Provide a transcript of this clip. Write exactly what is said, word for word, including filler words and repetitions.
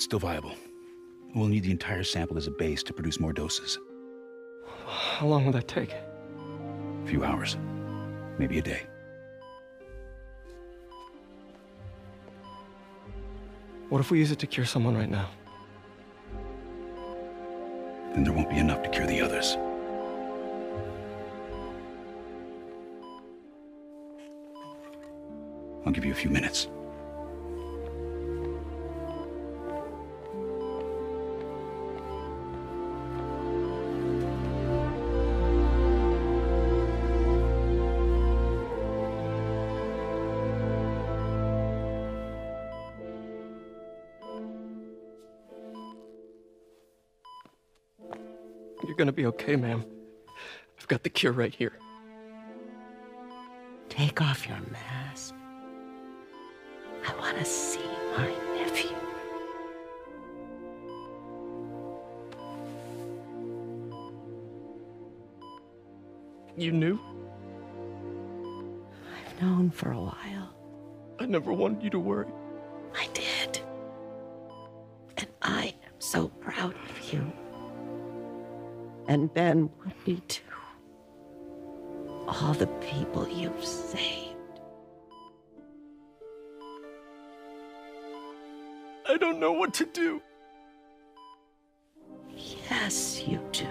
It's still viable. We'll need the entire sample as a base to produce more doses. How long will that take? A few hours. Maybe a day. What if we use it to cure someone right now? Then there won't be enough to cure the others. I'll give you a few minutes. You're gonna be okay, ma'am. I've got the cure right here. Take off your mask. I want to see my nephew. You knew? I've known for a while. I never wanted you to worry. I did. And I am so proud of you. And Ben would be too. All the people you've saved. I don't know what to do. Yes, you do.